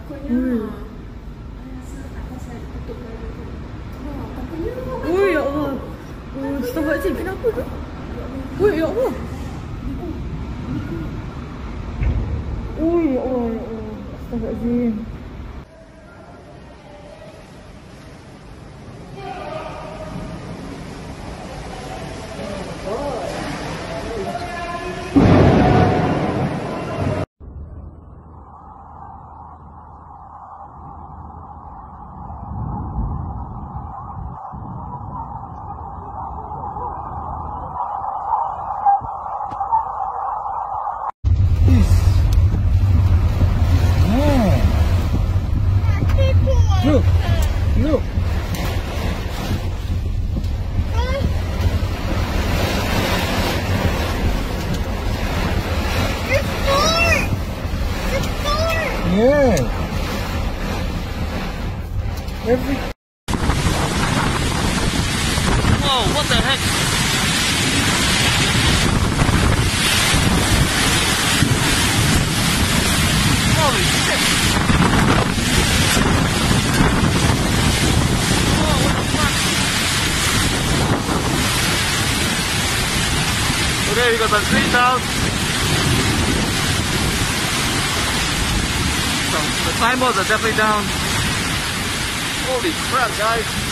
takutnya. Rasa atas saya tutup lagi tu. Takutnya. Oi, ya Allah. Astagfirullahaladzim, kenapa tu? Oi, ya Allah. Oi, ya Allah, ya Allah. Astagfirullahaladzim. Look, look. It's dark. It's dark. Yeah. Every. Whoa, what the heck? Holy shit! Okay, we got the trees down. So the signboards are definitely down. Holy crap, guys.